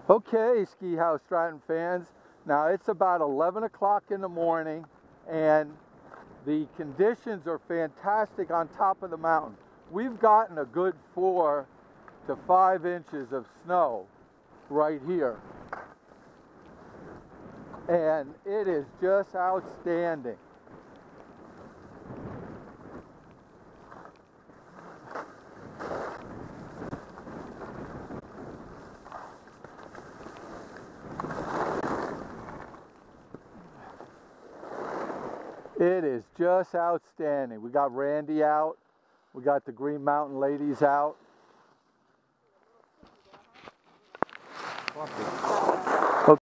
Okay, Ski Haus Stratton fans, now it's about 11 o'clock in the morning and the conditions are fantastic on top of the mountain. We've gotten a good 4 to 5 inches of snow right here. And it is just outstanding. It is just outstanding. We got Randy out. We got the Green Mountain ladies out.